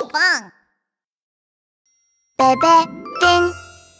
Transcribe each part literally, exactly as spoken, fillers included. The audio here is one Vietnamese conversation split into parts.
棒。贝贝丁。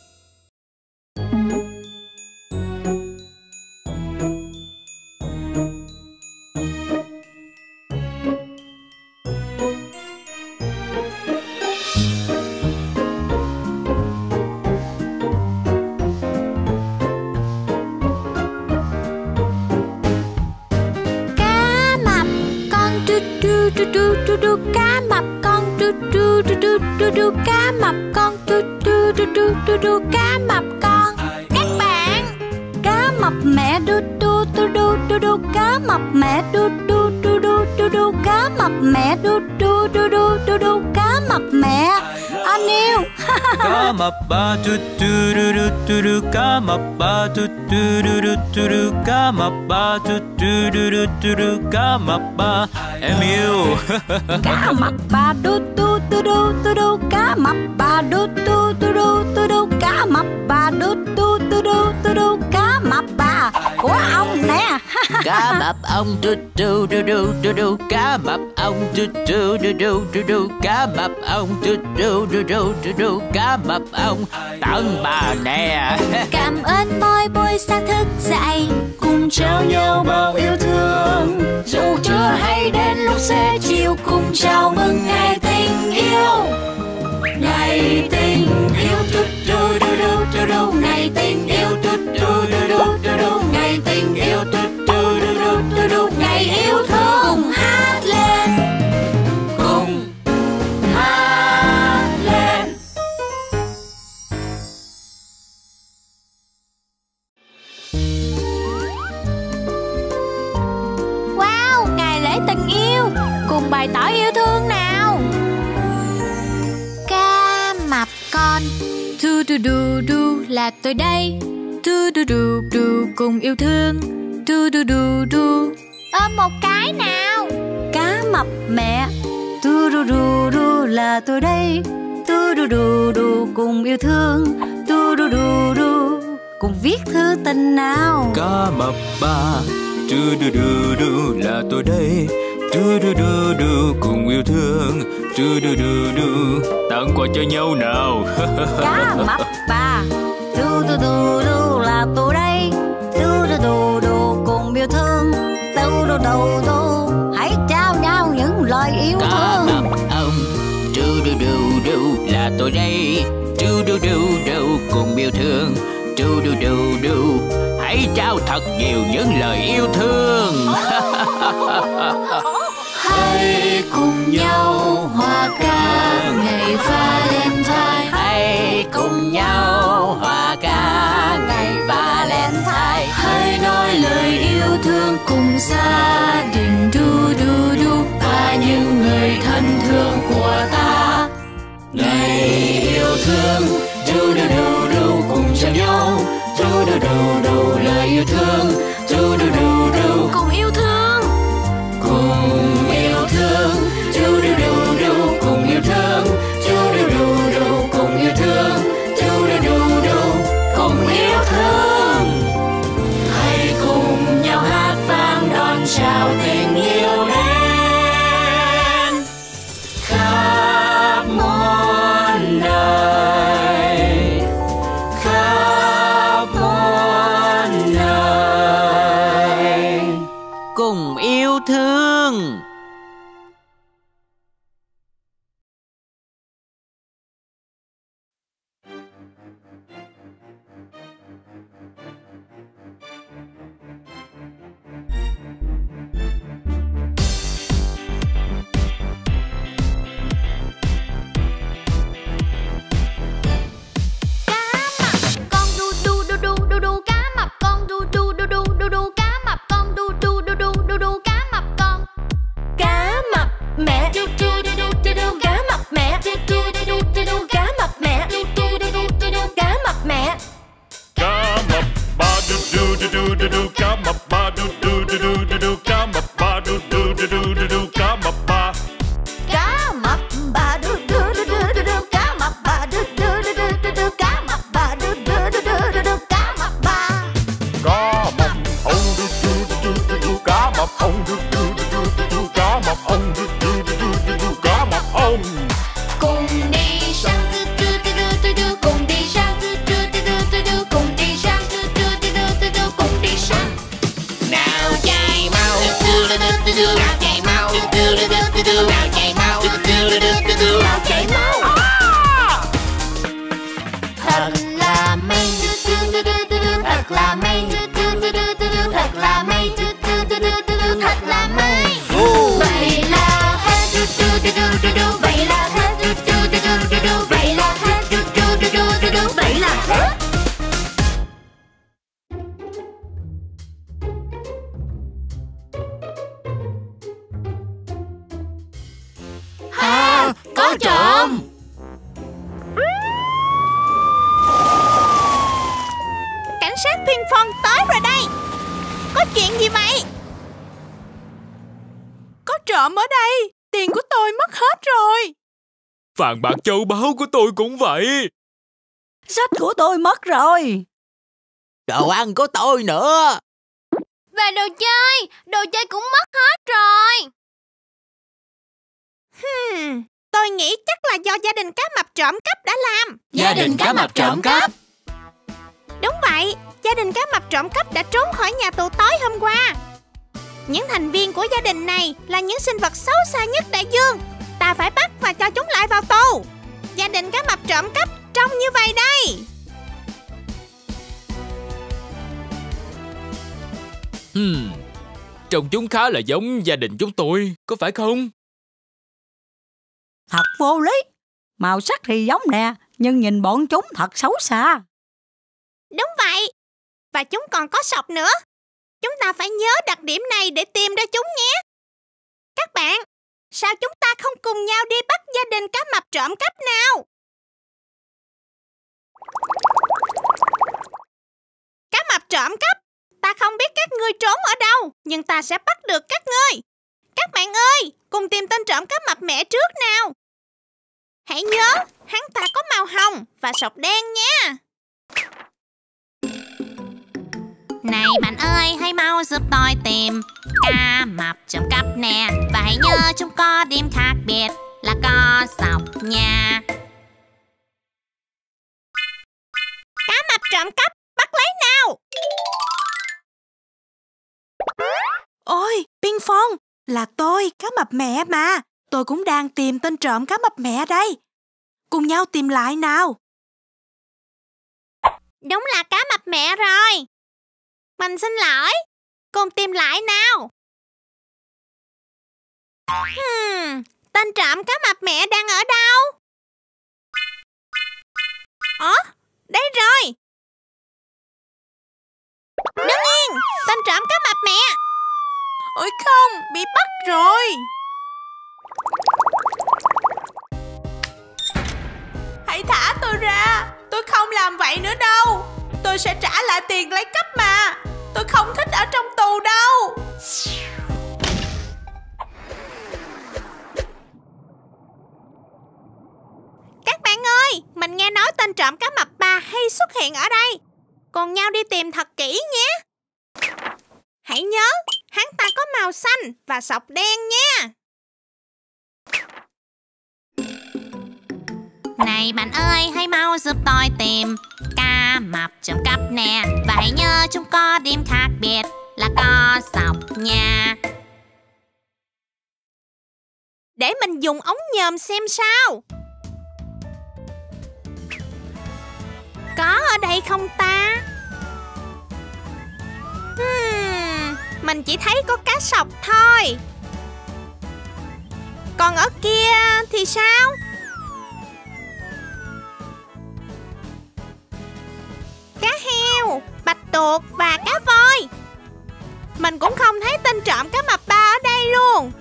Đu đu đu đu cá mập con đu đu đu đu đu đu cá mập con đu đu đu đu đu đu cá mập con. Các bạn, cá mập mẹ đu đu đu đu đu đu cá mập mẹ đu đu đu đu đu đu cá mập mẹ đu đu đu đu đu đu cá mập mẹ. Anh yêu. Cá mập ba đu đu đu đu đu đu cá mập ba đu đu đu đu đu đu cá mập ba đu đu đu đu đu đu cá mập ba. Em yêu. Cá mập ba đu đu đu đu đu đu cá mập ba đu đu đu đu đu đu cá mập ba đu đu đu đu đu đu cá mập ba của ông nè. Cá mập ông đu đu đu đu đu đu cá mập ông đu đu đu đu đu đu cá mập ông đu đu đu đu đu đu cá mập ông tặng bà nè. Cảm ơn mỗi buổi sáng thức dậy cùng trao nhau bao yêu thương, dù chưa hay đến lúc xế chiều cùng chào mừng ngày tình yêu. Ngày tình yêu đu đu đu đu đu đu ngày tình yêu đu đu đu đu đu đu ngày tình yêu đu đu đu đu đu đu ngày yêu thương. Cùng hát lên, cùng hát lên. Wow, ngày lễ tình yêu, cùng bày tỏ yêu thương nào. Cá mập con đu đu đu đu là tôi đây, đu đu đu đu cùng yêu thương, đu đu đu đu ôm một cái nào. Cá mập mẹ đu đu đu đu là tôi đây, đu đu đu đu cùng yêu thương, đu đu đu đu cùng viết thư tình nào. Cá mập ba đu đu đu đu là tôi đây, đu đu đu đu cùng yêu thương, đu đu đu đu tặng quà cho nhau nào. Cá mập ba đu đu đu đu là tôi đây, đu đu đu đu cùng yêu thương, đu đu đu đu hãy trao nhau những lời yêu Cá thương. mập ông đu đu đu đu là tôi đây, đu đu đu đu cùng yêu thương, đu đu đu đu hãy trao thật nhiều những lời yêu thương. Hãy cùng nhau hòa ca ngày Valentine, Hãy cùng nhau hòa ca ngày Valentine. hãy nói lời yêu thương cùng gia đình đu đu đu và những người thân thương của ta. Ngày yêu thương Đu đu đu đu cùng chào nhau, đu đu đu đu lời yêu thương, đu đu đu đu cùng yêu thương, cùng yêu thương, đu đu đu đu cùng yêu thương, đu đu đu đu cùng yêu thương, đu đu đu đu cùng yêu thương. Hãy cùng nhau hát vang đón chào tình yêu đến khắp muôn đời, khắp muôn đời. du, nào chảy máu, du du du du du, nào chảy máu. Thật là may, thật là may, thật là may, thật là may. Vậy là hết, vậy là hết, vậy là hết, vậy là hết. À, có trộm. Cảnh sát Ping Pong tới rồi đây. Có chuyện gì vậy? Có trộm ở đây. Tiền của tôi mất hết rồi. Vàng bạc châu báu của tôi cũng vậy. Sách của tôi mất rồi. Đồ ăn của tôi nữa. Và đồ chơi, đồ chơi cũng mất hết rồi. Hmm, tôi nghĩ chắc là do gia đình cá mập trộm cắp đã làm. Gia đình cá mập trộm cắp. Đúng vậy, gia đình cá mập trộm cắp đã trốn khỏi nhà tù tối hôm qua. Những thành viên của gia đình này là những sinh vật xấu xa nhất đại dương. Ta phải bắt và cho chúng lại vào tù. Gia đình cá mập trộm cắp trông như vậy đây. Hmm, trông chúng khá là giống gia đình chúng tôi, có phải không? Thật vô lý. Màu sắc thì giống nè, nhưng nhìn bọn chúng thật xấu xa. Đúng vậy. Và chúng còn có sọc nữa. Chúng ta phải nhớ đặc điểm này để tìm ra chúng nhé. Các bạn, sao chúng ta không cùng nhau đi bắt gia đình cá mập trộm cắp nào? Cá mập trộm cắp, ta không biết các ngươi trốn ở đâu, nhưng ta sẽ bắt được các ngươi. Các bạn ơi, cùng tìm tên trộm cá mập mẹ trước nào. Hãy nhớ, hắn ta có màu hồng và sọc đen nha. Này bạn ơi, hãy mau giúp tôi tìm cá mập trộm cắp nè. Và hãy nhớ chúng có điểm khác biệt là có sọc nha. Cá mập trộm cắp, bắt lấy nào. Ôi, Ping Pong, là tôi, cá mập mẹ mà. Tôi cũng đang tìm tên trộm cá mập mẹ đây. Cùng nhau tìm lại nào. Đúng là cá mập mẹ rồi. Mình xin lỗi. Cùng tìm lại nào. Hmm, tên trộm cá mập mẹ đang ở đâu? Ủa, đây rồi. Đứng yên, tên trộm cá mập mẹ. Ôi không, bị bắt rồi. Hãy thả tôi ra. Tôi không làm vậy nữa đâu. Tôi sẽ trả lại tiền lấy cắp mà. Tôi không thích ở trong tù đâu. Các bạn ơi, mình nghe nói tên trộm cá mập bà hay xuất hiện ở đây. Cùng nhau đi tìm thật kỹ nhé. Hãy nhớ, hắn ta có màu xanh và sọc đen nha. Này bạn ơi, hãy mau giúp tôi tìm cá mập trộm cắp nè. Và hãy nhớ chúng có điểm khác biệt là có sọc nha. Để mình dùng ống nhòm xem sao. Có ở đây không ta? Hmm, mình chỉ thấy có cá sọc thôi. Còn ở kia thì sao? Cá heo, bạch tuộc và cá voi. Mình cũng không thấy tên trộm cá mập ba ở đây luôn.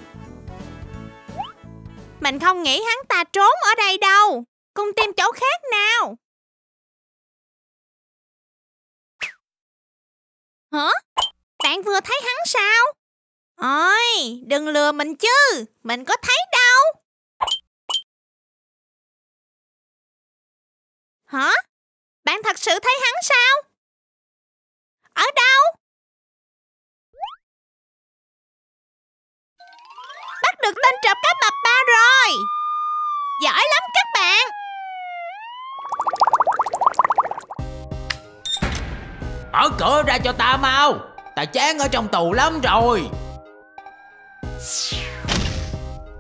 Mình không nghĩ hắn ta trốn ở đây đâu. Cùng tìm chỗ khác nào. Hả? Bạn vừa thấy hắn sao? Ôi, đừng lừa mình chứ. Mình có thấy đâu. Hả? Bạn thật sự thấy hắn sao? Ở đâu? Bắt được tên trộm cá mập ba rồi. Giỏi lắm các bạn. Mở cửa ra cho ta mau. Ta chán ở trong tù lắm rồi.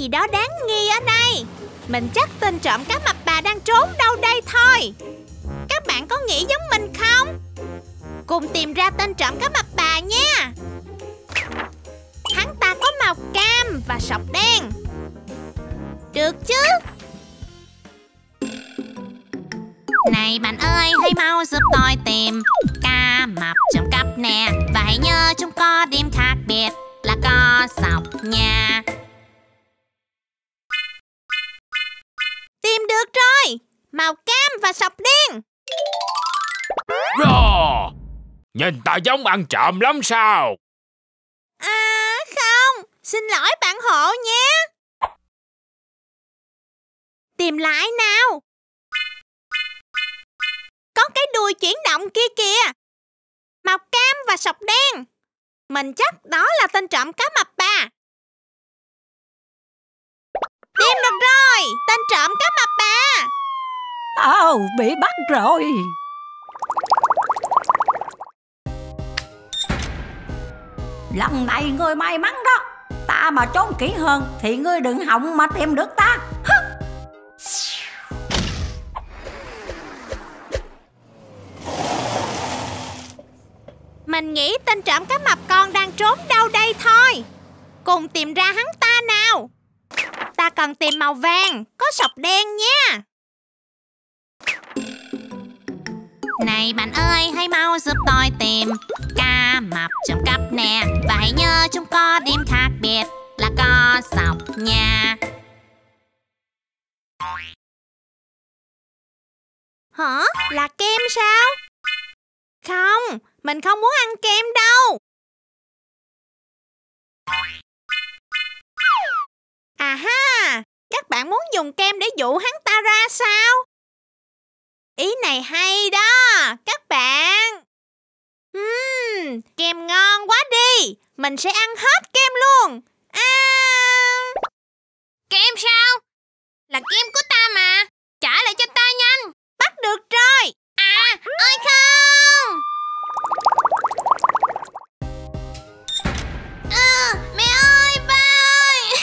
gì đó đáng nghi ở đây. Mình chắc tên trộm cá mập bà đang trốn đâu đây thôi. Các bạn có nghĩ giống mình không? Cùng tìm ra tên trộm cá mập bà nha. Hắn ta có màu cam và sọc đen. Được chứ? Này bạn ơi, hãy mau giúp tôi tìm cá mập trộm cắp nè. Và hãy nhớ chúng có điểm khác biệt là có sọc nha. Tìm được rồi, màu cam và sọc đen. Rò, nhìn ta giống ăn trộm lắm sao? À không, xin lỗi bạn hộ nhé. Tìm lại nào. Có cái đuôi chuyển động kia kìa. Màu cam và sọc đen. Mình chắc đó là tên trộm cá mập bà. Tìm được rồi, tên trộm cá mập bà. Ồ, bị bắt rồi. Lần này ngươi may mắn đó. Ta mà trốn kỹ hơn thì ngươi đừng hòng mà tìm được ta. Mình nghĩ tên trộm cá mập con đang trốn đâu đây thôi. Cùng tìm ra hắn ta nào. Ta cần tìm màu vàng, có sọc đen nha. Này bạn ơi, hãy mau giúp tôi tìm cá mập trộm cắp nè. Và hãy nhớ chúng có điểm khác biệt là có sọc nha. Hả? Là kem sao? Không, mình không muốn ăn kem đâu. À ha, các bạn muốn dùng kem để dụ hắn ta ra sao? Ý này hay đó, các bạn. Uhm, kem ngon quá đi, mình sẽ ăn hết kem luôn. À... Kem sao? Là kem của ta mà, trả lại cho ta nhanh. Bắt được rồi. À, ơi không. À, mẹ ơi, ba ơi.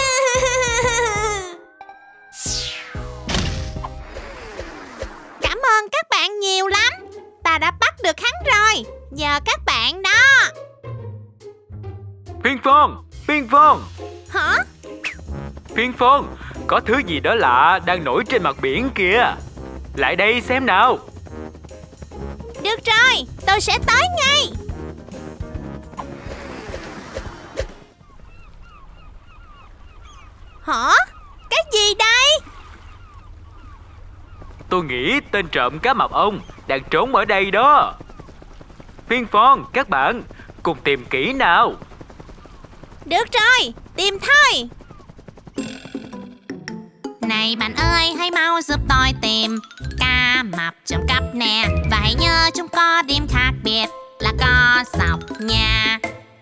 Cảm ơn các bạn nhiều lắm. Ta đã bắt được hắn rồi. Giờ các bạn đó. Phiên Phong, Phiên Phong. Hả? Phiên Phong, có thứ gì đó lạ đang nổi trên mặt biển kìa. Lại đây xem nào. Được rồi, tôi sẽ tới ngay. Hả? Cái gì đây? Tôi nghĩ tên trộm cá mập ông đang trốn ở đây đó. Phiên Phong, các bạn, cùng tìm kỹ nào. Được rồi, tìm thôi. Này bạn ơi, hãy mau giúp tôi tìm cá mập trộm cắp nè. Và hãy nhớ chúng có điểm khác biệt là có sọc nha.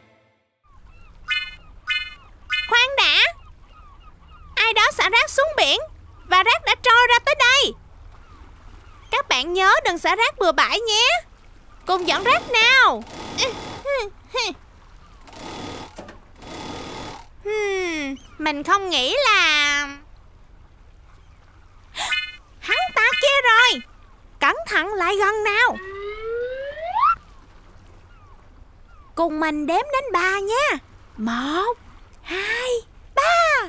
Khoan đã. Ai đó xả rác xuống biển và rác đã trôi ra tới đây. Các bạn nhớ đừng xả rác bừa bãi nhé. Cùng dọn rác nào. Hmm, mình không nghĩ là... Hắn ta kia rồi. Cẩn thận lại gần nào. Cùng mình đếm đến ba nha. Một, hai, ba.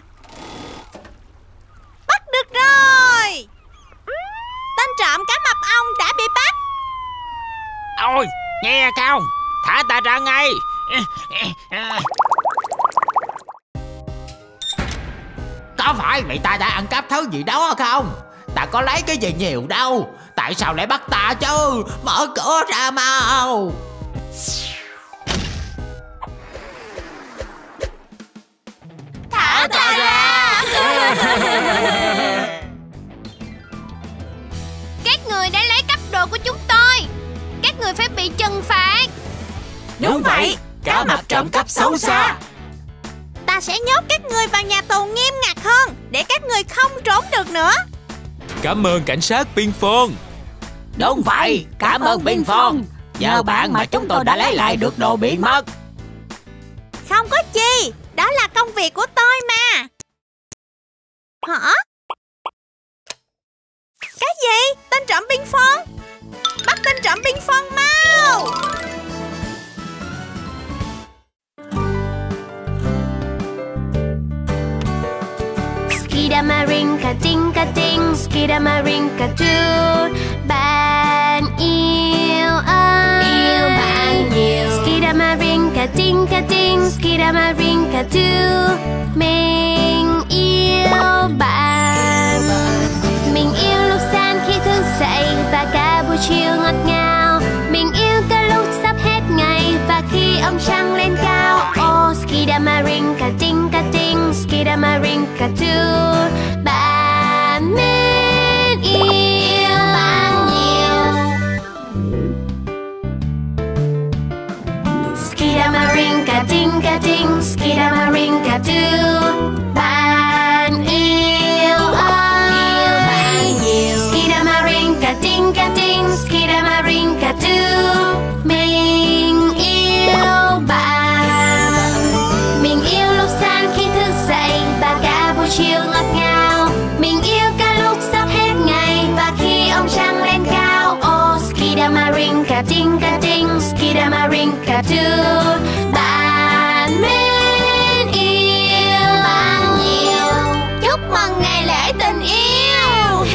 Bắt được rồi. Tên trộm cá mập ông đã bị bắt. Ôi, nghe không? Thả ta ra ngay. Có phải vì ta đã ăn cắp thứ gì đó không? Ta có lấy cái gì nhiều đâu. Tại sao lại bắt ta chứ? Mở cửa ra mau. Thả ta ra. Các người đã lấy cắp đồ của chúng tôi. Các người phải bị trừng phạt. Đúng vậy, cá mập trộm cắp xấu xa. Ta sẽ nhốt các người vào nhà tù nghiêm ngặt hơn, để các người không trốn được nữa. Cảm ơn cảnh sát Phiên Phong. Đúng vậy, cảm ơn Phiên Phong. Nhờ bạn mà chúng tôi đã lấy lại được đồ bị mất. Không có chi, đó là công việc của tôi mà. Hả? Cái gì? Tên trộm ping pong? Bắt tên trộm ping pong mau! Skidamarinka tinka ting, skidamarinka too. Bạn yêu ơi, yêu bạn nhiều. Skidamarinka tinka ting, skidamarinka too. Mình yêu bạn. Mình yêu lúc sáng khi thức dậy và cả buổi chiều ngọt ngào. Mình yêu cả lúc sắp hết ngày và khi ông trăng lên cao. Oh, skidamarinka tinka ting, skidamarinka too. Bạn mến yêu bạn nhiều. Skidamarinka tinka ting, skidamarinka too. Bạn yêu ơi, yêu bạn nhiều. Skidamarinka tinka ting, skidamarinka too. Mình yêu bạn. Mình yêu lúc sáng khi thức dậy và cả buổi chiều ngọt ngào. Mình yêu cả lúc sắp hết ngày và khi ông trăng lên cao. Oh, skidamarinka tinka ting, skidamarinka too. Bạn mến yêu bạn nhiều. Chúc mừng ngày lễ tình yêu.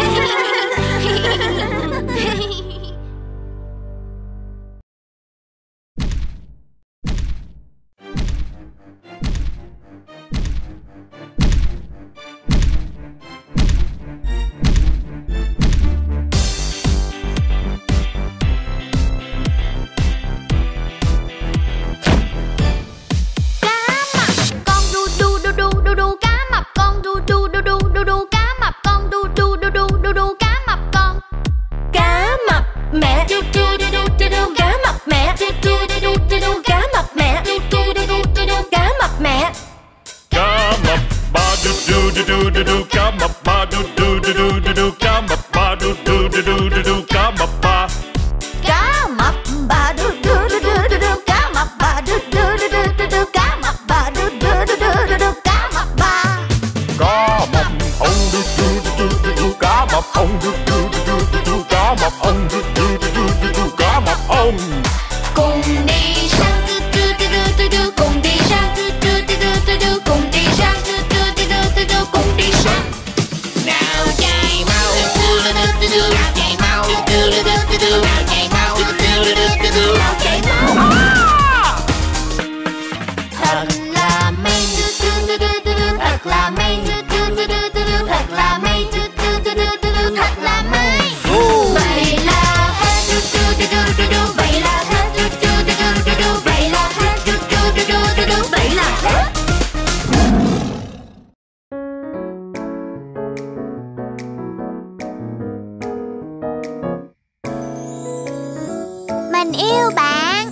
Mình yêu bạn.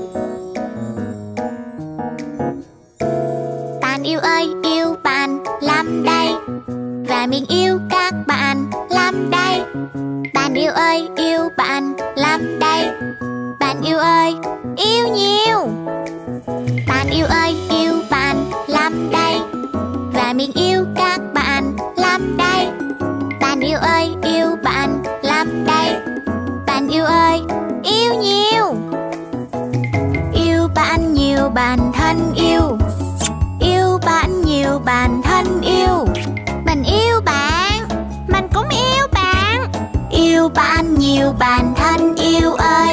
Bạn yêu ơi, yêu bạn lắm đây. Và mình yêu các bạn lắm đây. Bạn yêu ơi, yêu bạn lắm đây. Bạn yêu ơi, yêu nhiều. Bạn yêu ơi, yêu bạn lắm đây. Và mình yêu các bạn lắm đây. Bạn yêu ơi, yêu bạn lắm đây. Bạn yêu ơi, yêu nhiều. Yêu bạn nhiều bạn thân yêu. Yêu bạn nhiều bạn thân yêu. Mình yêu bạn. Mình cũng yêu bạn. Yêu bạn nhiều bạn thân yêu ơi.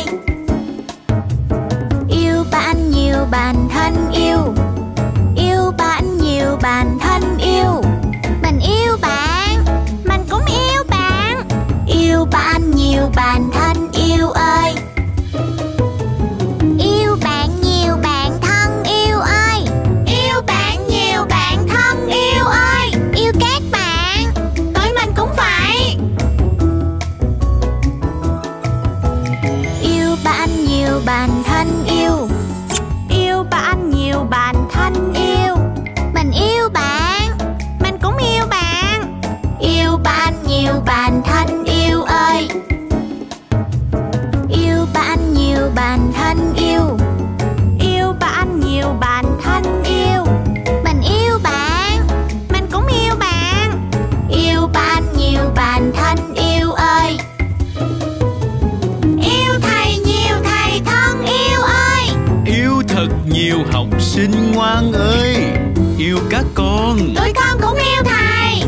Yêu bạn nhiều bạn thân yêu. Yêu bạn nhiều bạn thân yêu. Mình yêu bạn. Mình cũng yêu bạn. Yêu bạn nhiều bạn thân yêu ơi. Yêu bạn nhiều bạn thân yêu ơi. Yêu bạn nhiều bạn thân yêu ơi. Yêu các bạn. Tụi mình cũng vậy. Yêu bạn nhiều bạn thân yêu. Yêu bạn yêu học sinh ngoan ơi, yêu các con. Tụi con cũng yêu thầy.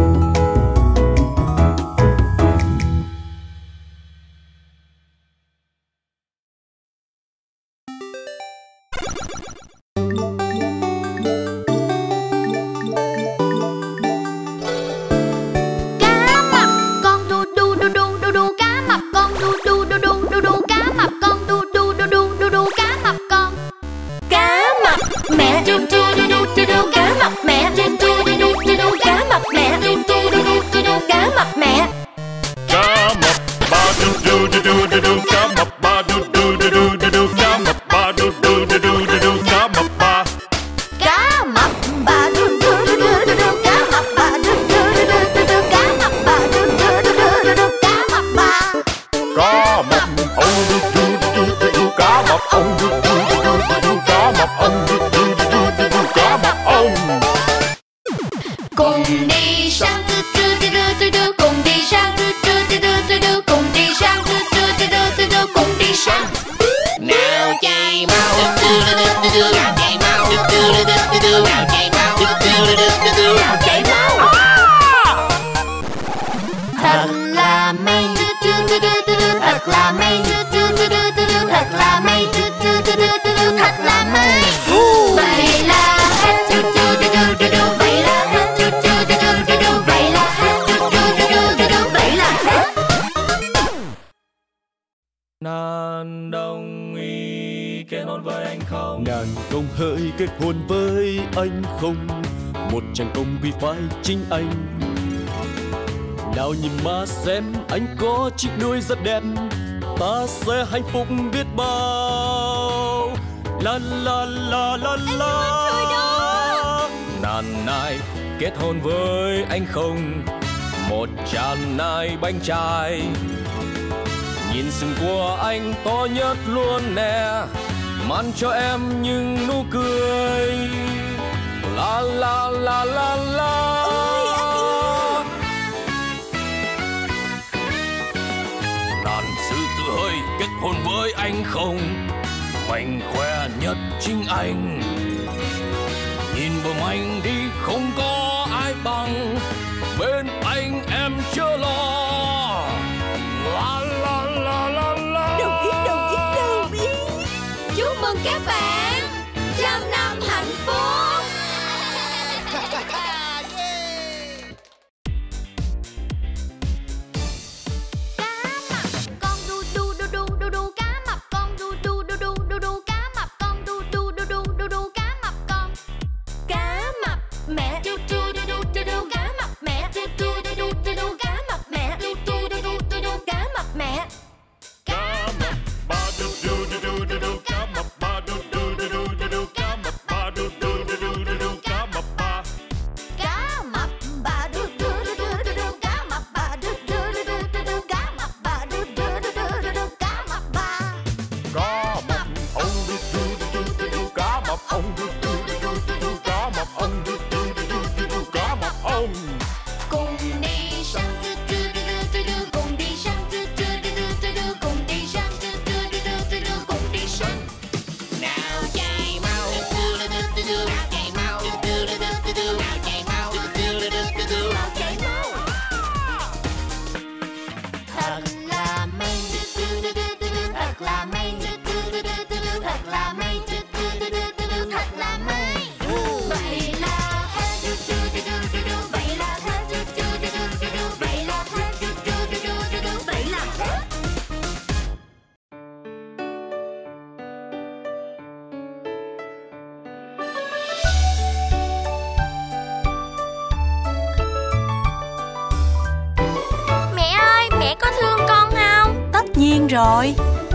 Nàng đồng ý kết hôn với anh không? Nàng công hỡi kết hôn với anh không? Một chàng công vì phải chính anh. Nào nhìn má xem anh có chiếc đuôi rất đẹp, ta sẽ hạnh phúc biết bao. La la la la la. Nàng này kết hôn với anh không? Một chàng nai bánh trai, nhìn sừng của anh to nhất luôn nè, mang cho em những nụ cười. La la la la la. Nàng sư tử ơi kết hôn với anh không? Mảnh khỏe nhất chính anh, nhìn bờ anh đi không có ai bằng, bên anh em chưa lo. La la la la la. Đồng ý, đồng ý, đồng ý. Chúc mừng các bạn trăm năm hạnh phúc. Rồi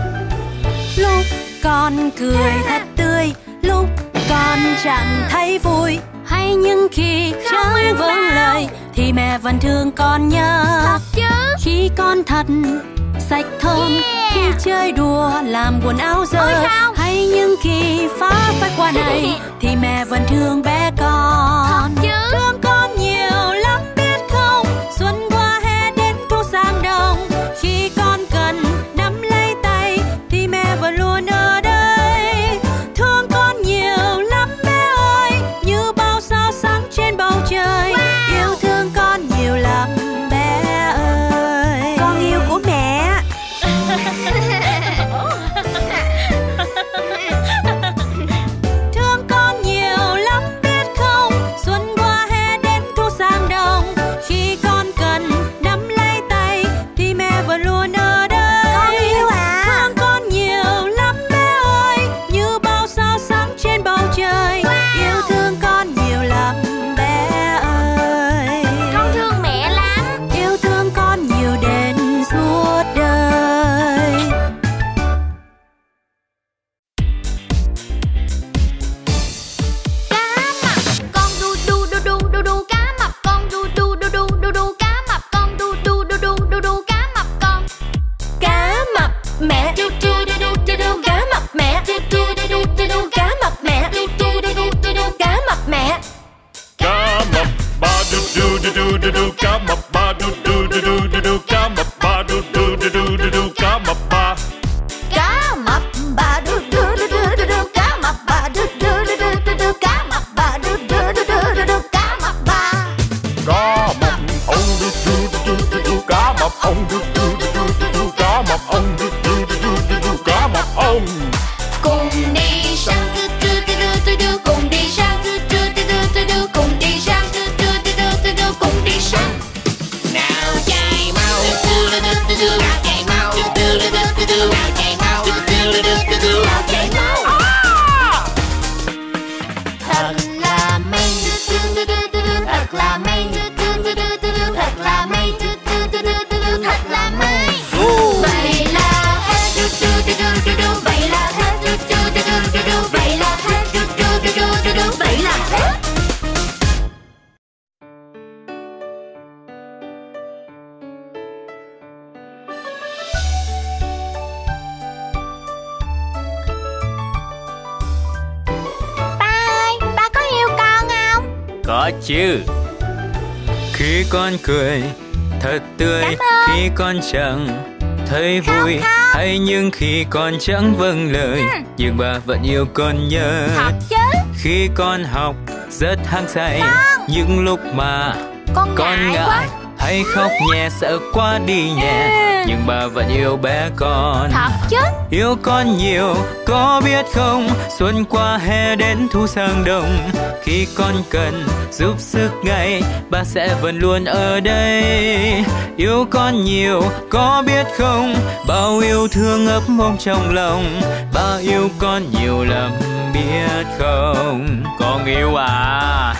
lúc con cười thật tươi, lúc con chẳng thấy vui, hay nhưng khi chẳng vâng lời thì mẹ vẫn thương con nhớ. Thật chứ? Khi con thật sạch thơm, yeah. Khi chơi đùa làm quần áo rơi, hay nhưng khi phá phách qua này thì mẹ vẫn thương bé con. Thật chứ? Thương con nhiều lắm biết không? Xuân qua hè đến thu sang đông, khi con cần nắm lấy tay thì mẹ vẫn luôn ở đây. Thương con nhiều Có chứ. Khi con cười thật tươi, khi con chẳng thấy vui, hay nhưng khi con chẳng vâng lời, ừ. nhưng bà vẫn yêu con nhớ. Thật chứ. Khi con học rất hăng say, không. những lúc mà con, con ngại, ngại hay khóc nhẹ sợ quá đi nhẹ, ừ. nhưng bà vẫn yêu bé con. Thật chứ. Yêu con nhiều có biết không, xuân qua hè đến thu sang đông, khi con cần giúp sức ngay, bà sẽ vẫn luôn ở đây. Yêu con nhiều có biết không, bao yêu thương ấp ôm trong lòng, bà yêu con nhiều lắm biết không. Con yêu à.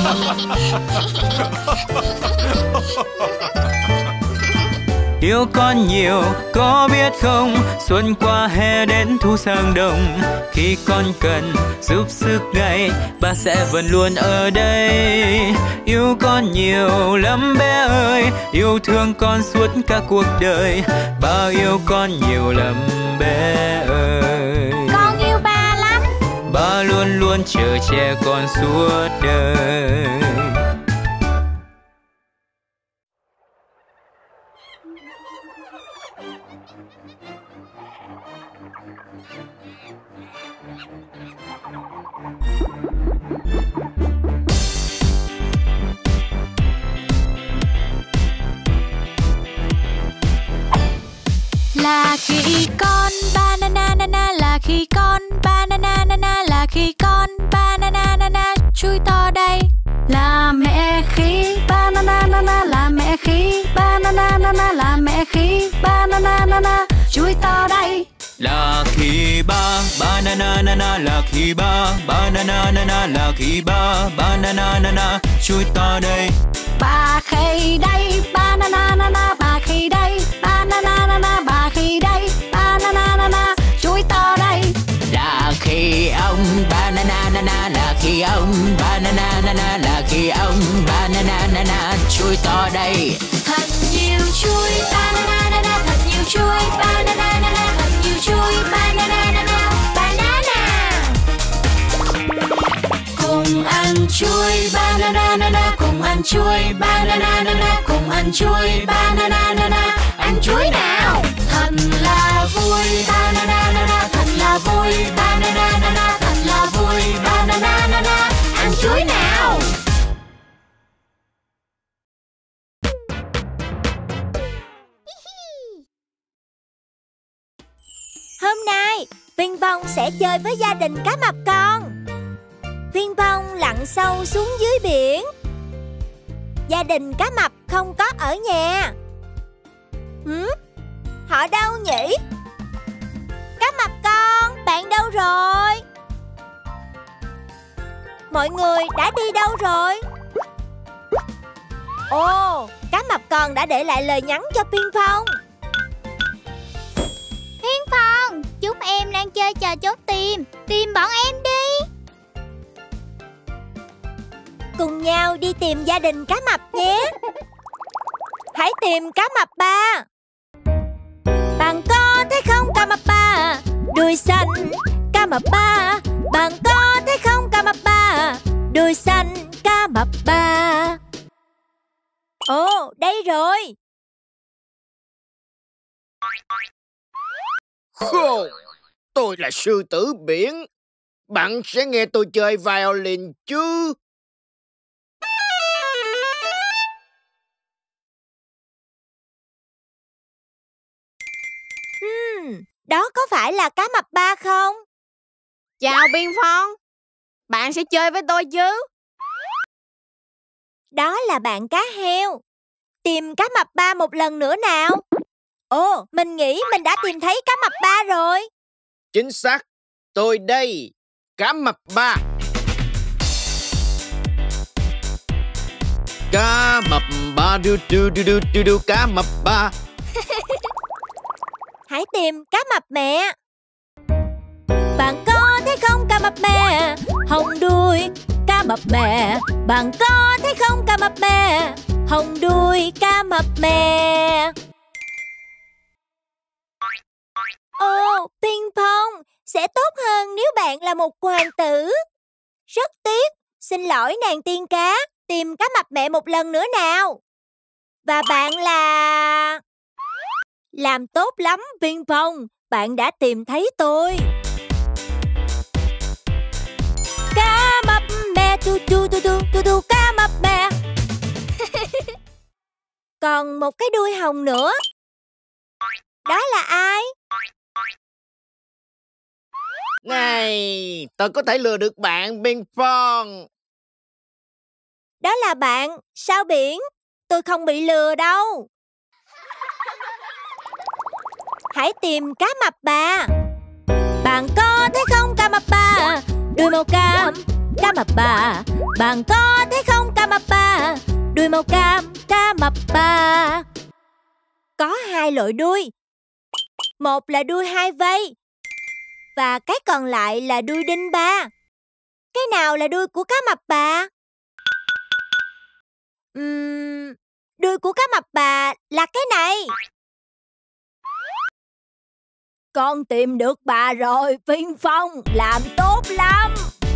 Yêu con nhiều có biết không, xuân qua hè đến thu sang đông, khi con cần giúp sức ngay, bà sẽ vẫn luôn ở đây. Yêu con nhiều lắm bé ơi, yêu thương con suốt cả cuộc đời, bà yêu con nhiều lắm bé ơi. Con yêu ba lắm, bà luôn luôn chờ che con suốt đời. Là khi con banana nana, là khi con banana nana, là khi con banana nana chui to đây. Là mẹ khi banana nana, là mẹ khi banana nana, là mẹ khi banana nana chui to đây. Là khi ba banana nana, là khi ba banana nana, là khi ba banana nana chui to đây. Bà khi đây banana nana, bà khi đây banana nana, bà khi đây banana nana chui to đây. Là khi ông banana nana, là khi ông banana nana, là khi ông banana nana chui to đây. Thật nhiều chuối banana nana, thật nhiều chuối banana nana, thật nhiều chuối banana nana, banana. Cùng ăn chuối banana nana, cùng ăn chuối banana nana, cùng ăn chuối banana nana, ăn chuối nào. Thật là vui banana nana, thật là vui banana nana, thật là vui banana nana, ăn chuối nào. Hôm nay Ping Pong sẽ chơi với gia đình cá mập con. Ping Pong lặn sâu xuống dưới biển. Gia đình cá mập không có ở nhà. Hử? Họ đâu nhỉ? Cá mập con, bạn đâu rồi? Mọi người đã đi đâu rồi? Ồ, cá mập con đã để lại lời nhắn cho Ping Pong. Ping Pong, chúng em đang chơi trò trốn tìm. Tìm bọn em đi. Cùng nhau đi tìm gia đình cá mập nhé. Hãy tìm cá mập ba. Bạn có thấy không cá mập ba? Đuôi xanh cá mập ba. Bạn có thấy không cá mập ba? Đuôi xanh cá mập ba. Ồ, đây rồi. Khô, tôi là sư tử biển. Bạn sẽ nghe tôi chơi violin chứ? Hmm, đó có phải là cá mập ba không? Chào Ping Pong, bạn sẽ chơi với tôi chứ? Đó là bạn cá heo. Tìm cá mập ba một lần nữa nào. Ồ, mình nghĩ mình đã tìm thấy cá mập ba rồi. Chính xác, tôi đây, cá mập ba. Cá mập ba, đu đu đu đu đu đu, cá mập ba. Hãy tìm cá mập mẹ. Bạn có thấy không cá mập mẹ? Hồng đuôi cá mập mẹ. Bạn có thấy không cá mập mẹ? Hồng đuôi cá mập mẹ. Ồ, Ping Pong, sẽ tốt hơn nếu bạn là một hoàng tử. Rất tiếc, Xin lỗi nàng tiên cá, tìm cá mập mẹ một lần nữa nào. Và bạn là... Làm tốt lắm Ping Pong, bạn đã tìm thấy tôi. Cá mập mẹ tu tu tu tu tu tu cá mập mẹ. Còn một cái đuôi hồng nữa. Đó là ai? Này, tôi có thể lừa được bạn Ping Pong. Đó là bạn sao biển. Tôi không bị lừa đâu. Hãy tìm cá mập bà. Bạn có thấy không cá mập bà? Đuôi màu cam, cá mập bà. Bạn có thấy không cá mập bà? Đuôi màu cam, cá mập bà. Có hai loại đuôi. Một là đuôi hai vây, và cái còn lại là đuôi đinh ba. Cái nào là đuôi của cá mập bà? Uhm, đuôi của cá mập bà là cái này. Con tìm được bà rồi Ping Pong, làm tốt lắm.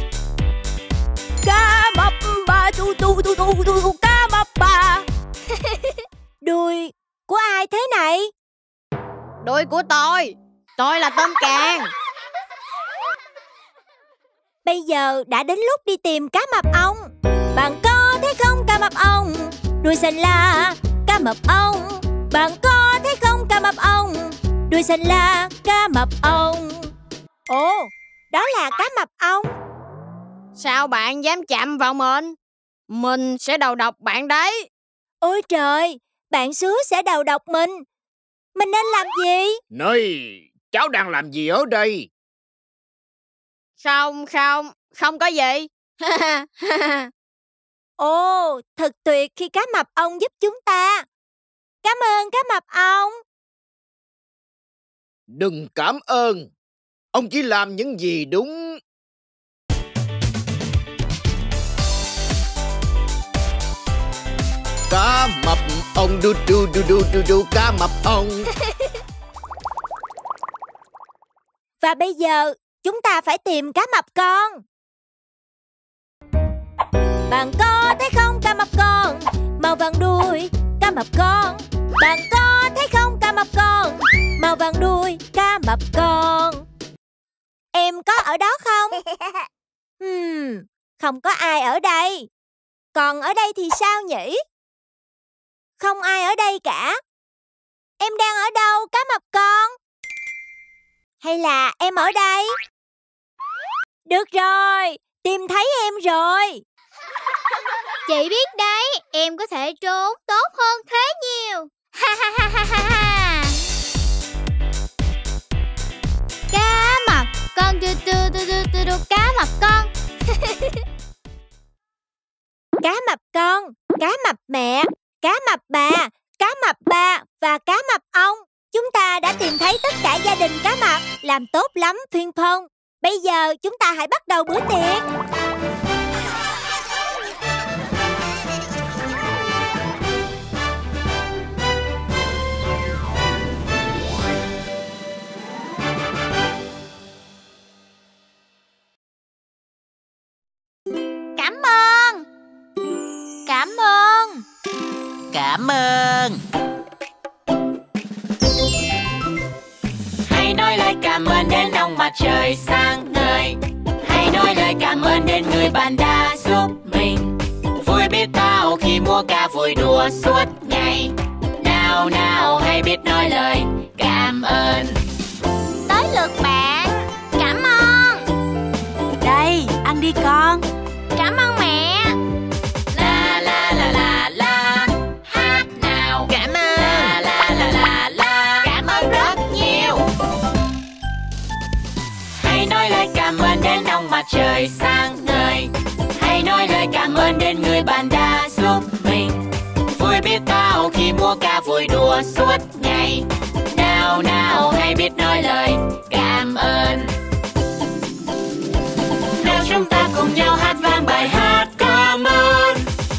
Cá mập bà tu tu tu tu tu tu cá mập bà. Đuôi của ai thế này? Đuôi của tôi. Tôi là tôm càng. Bây giờ đã đến lúc đi tìm cá mập ong. Bạn có thấy không cá mập ong? Đuôi xanh là cá mập ong. Bạn có thấy không cá mập ong? Đuôi xanh là cá mập ong. Ồ, đó là cá mập ong. Sao bạn dám chạm vào mình? Mình sẽ đầu độc bạn đấy. Ôi trời, bạn xứ sẽ đầu độc mình. Mình nên làm gì? Này, cháu đang làm gì ở đây? Không, không, không có gì. Ồ, thật tuyệt khi cá mập ong giúp chúng ta. Cảm ơn cá mập ong. Đừng cảm ơn. Ông chỉ làm những gì đúng. Cá mập ong đu đu đu đu đu đu cá mập ong. Và bây giờ chúng ta phải tìm cá mập con. Bạn có thấy không cá mập con? Màu vàng đuôi cá mập con. Bạn có thấy không cá mập con? Màu vàng đuôi cá mập con. Em có ở đó không? Hmm, không có ai ở đây. Còn ở đây thì sao nhỉ? Không ai ở đây cả. Em đang ở đâu cá mập con? Hay là em ở đây? Được rồi, tìm thấy em rồi. Chị biết đấy, em có thể trốn tốt hơn thế nhiều. Ha ha ha ha ha ha. Cá mập con, tu tu tu tu tu tu cá mập con. Cá mập con, cá mập mẹ, cá mập bà, cá mập ba và cá mập ong. Chúng ta đã tìm thấy tất cả gia đình cá mập. Làm tốt lắm Ping Pong. Bây giờ chúng ta hãy bắt đầu bữa tiệc. Cảm ơn. Cảm ơn. Cảm ơn. Hãy nói lời cảm ơn đến ông mặt trời sáng ngời. Hãy nói lời cảm ơn đến người bạn đã giúp mình. Vui biết bao khi mua cá vui đùa suốt ngày. Nào nào hãy biết nói lời cảm ơn. Tới lượt bạn. Cảm ơn. Đây, ăn đi con. Cảm ơn mẹ. La la la la la. Hát nào. Cảm ơn. La la la la la. Cảm ơn rất nhiều. Hãy nói lời cảm ơn đến ông mặt trời sáng ngời. Hãy nói lời cảm ơn đến người bạn đã giúp mình. Vui biết bao khi mua cá vui đùa suốt ngày. Nào nào hãy biết nói lời cảm ơn. Nào chúng ta cùng nhau hát vang bài hát cảm ơn.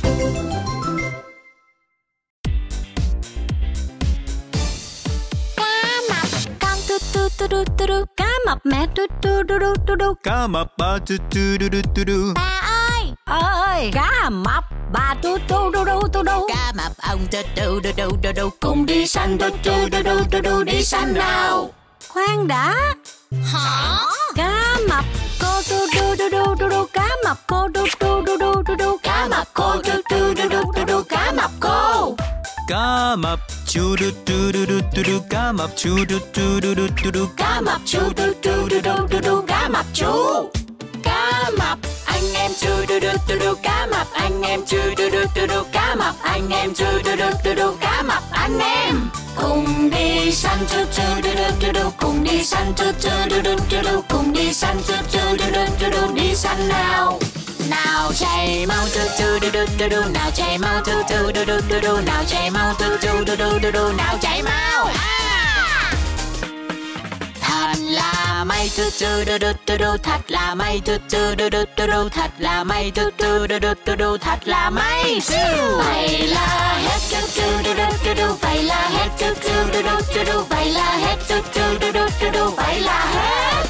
Cá mập con, tu tu tu tu tu tu. Cá mập mẹ, tu tu tu tu tu tu. Cá mập ba tu tu du du du du. Bà ơi, ơi, cá mập bà tu tu đu đu tu đu. Cá mập ông tu tu đu đu đu đu. Cùng đi săn tu tu đu đu đu đu đi săn nào. Khoan đã. Hả? Cá mập cô tu tu đu đu đu đu. Cá mập cô tu tu đu đu đu đu. Cá mập cô tu tu đu đu đu đu. Cá mập cô. Cá mập chu du du du du du du. Cá mập chu du du du du du du. Cá mập chu du du du du du du. Cá mập chu. Cá mập anh em chu du du du du. Cá mập anh em chu du du du du. Cá mập anh em chu du du du du. Cá mập anh em cùng đi săn chu chu du du du du. Cùng đi săn chu chu du du du du. Cùng đi săn chu chu du du du du. Đi săn nào. Nào chạy mau chu chu du du du du. Nào chạy mau chu chu du du du du. Nào chạy mau chu chu du du du du. Nào chạy mau. Thật là may chu chu du du du du. Thật là may chu chu du du du du. Thật là may chu chu du du du du. Thật là may. Vậy là hết chu chu du du du du. Vậy là hết chu chu du du du du. Vậy là hết chu chu du du du du. Vậy là hết.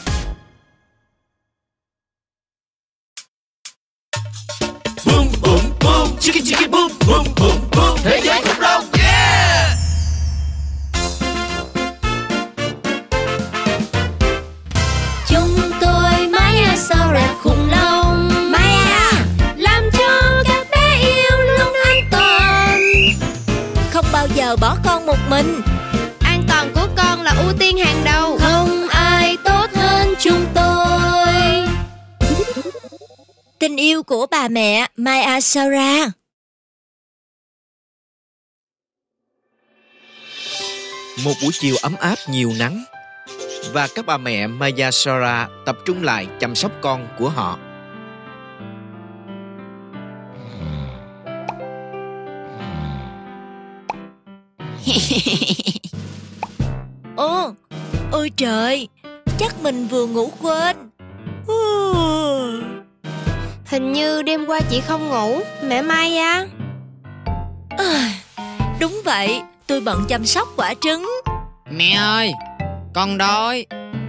Boom boom boom, chicky chicky boom boom boom boom. Thế giới khủng long, yeah! Chúng tôi Maya sao rap khủng long. Maya làm cho các bé yêu luôn an toàn, không bao giờ bỏ con một mình. An toàn của con là ưu tiên hàng đầu. Không ai tốt hơn chúng tôi. Tình yêu của bà mẹ Maya Sara. Một buổi chiều ấm áp nhiều nắng, và các bà mẹ Maya Sara tập trung lại chăm sóc con của họ. Ồ, ôi trời, chắc mình vừa ngủ quên. Hình như đêm qua chị không ngủ, mẹ Maya. À, đúng vậy, tôi bận chăm sóc quả trứng. Mẹ ơi, con đói.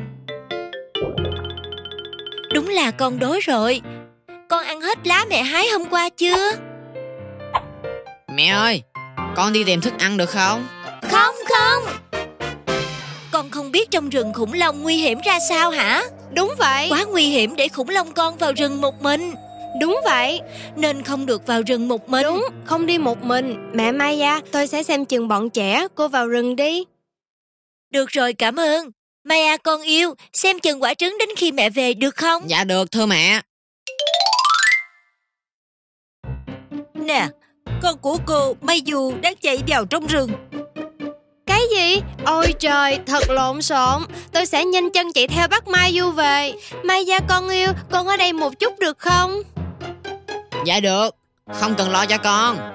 Đúng là con đói rồi. Con ăn hết lá mẹ hái hôm qua chưa? Mẹ ơi, con đi tìm thức ăn được không? Không không. Con không biết trong rừng khủng long nguy hiểm ra sao hả? Đúng vậy. Quá nguy hiểm để khủng long con vào rừng một mình. Đúng vậy. Nên không được vào rừng một mình. Đúng, không đi một mình. Mẹ Maya, tôi sẽ xem chừng bọn trẻ. Cô vào rừng đi. Được rồi, cảm ơn. Maya con yêu, xem chừng quả trứng đến khi mẹ về được không? Dạ được thưa mẹ. Nè, con của cô Mayu đang chạy vào trong rừng. Cái gì? Ôi trời, thật lộn xộn. Tôi sẽ nhanh chân chạy theo bắt Mayu về. Maya con yêu, con ở đây một chút được không? Dạ được, không cần lo cho con.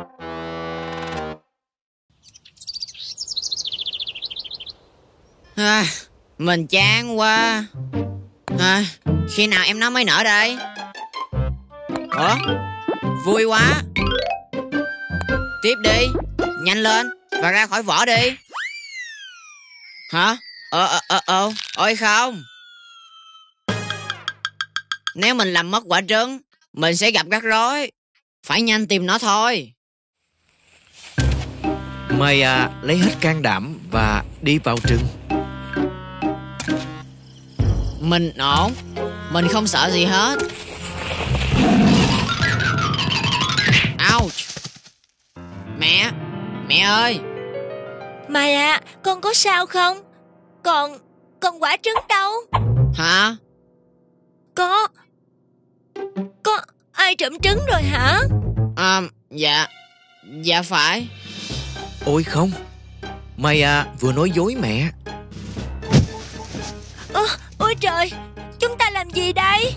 À, mình chán quá. À, khi nào em nó mới nở đây? Ủa? Vui quá. Tiếp đi, nhanh lên và ra khỏi vỏ đi. Hả? Ờ ờ ờ ờ ôi không. Nếu mình làm mất quả trứng, mình sẽ gặp rắc rối. Phải nhanh tìm nó thôi. Maya lấy hết can đảm và đi vào rừng. Mình ổn, mình không sợ gì hết. Ouch. Mẹ, mẹ ơi. Maya, con có sao không? Còn, còn quả trứng đâu? Hả? Có, có ai trộm trứng rồi hả? À, dạ, dạ phải. Ôi không, Maya vừa nói dối mẹ. Ơ, ôi trời, chúng ta làm gì đây?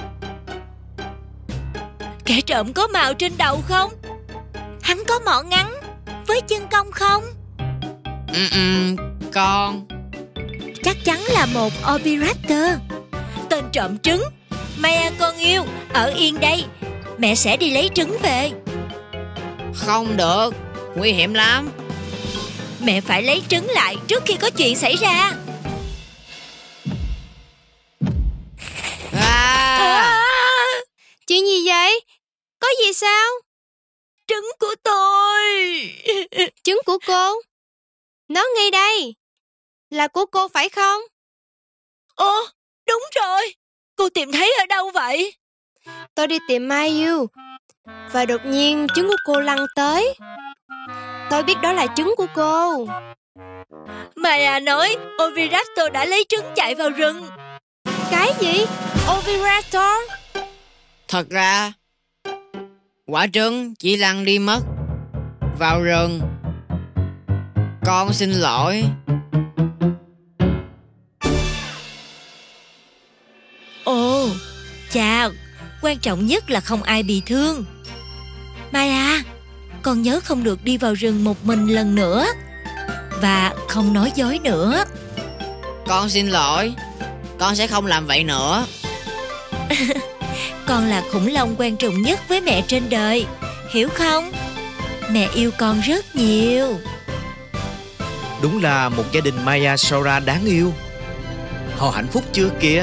Kẻ trộm có mào trên đầu không? Hắn có mỏ ngắn với chân cong không? Ừ, ừ, con. Chắc chắn là một Oviraptor. Tên trộm trứng. Maya con yêu, ở yên đây. Mẹ sẽ đi lấy trứng về. Không được, nguy hiểm lắm. Mẹ phải lấy trứng lại trước khi có chuyện xảy ra. À. À, Chuyện gì vậy? Có gì sao? Trứng của tôi. Trứng của cô? Nó ngay đây. Là của cô phải không? Ồ, đúng rồi. Cô tìm thấy ở đâu vậy? Tôi đi tìm Mayu và đột nhiên trứng của cô lăn tới. Tôi biết đó là trứng của cô. Maya nói Oviraptor đã lấy trứng chạy vào rừng. Cái gì? Oviraptor? Thật ra quả trứng chỉ lăn đi mất vào rừng. Con xin lỗi. Ồ, chà, quan trọng nhất là không ai bị thương. Maya, con nhớ không được đi vào rừng một mình lần nữa. Và không nói dối nữa. Con xin lỗi. Con sẽ không làm vậy nữa. Con là khủng long quan trọng nhất với mẹ trên đời, hiểu không? Mẹ yêu con rất nhiều. Đúng là một gia đình Maya Sora đáng yêu. Họ hạnh phúc chưa kìa?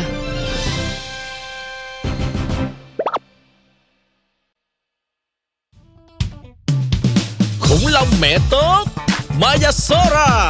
Khủng long mẹ tốt Maya Sora.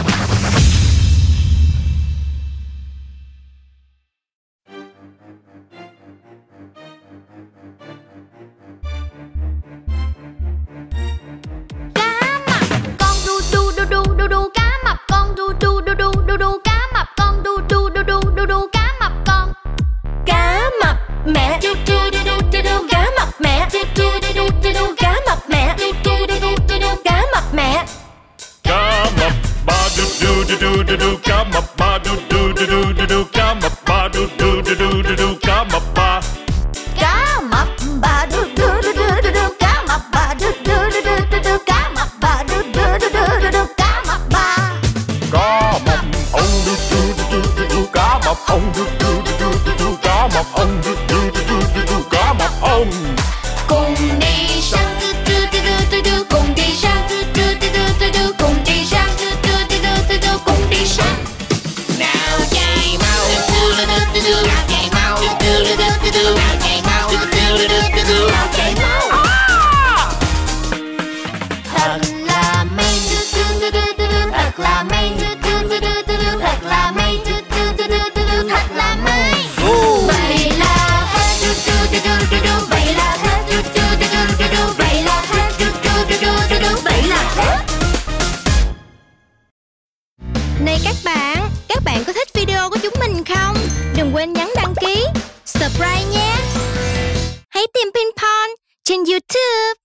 Này các bạn, các bạn có thích video của chúng mình không? Đừng quên nhấn đăng ký, subscribe nhé. Hãy tìm Ping Pong trên YouTube.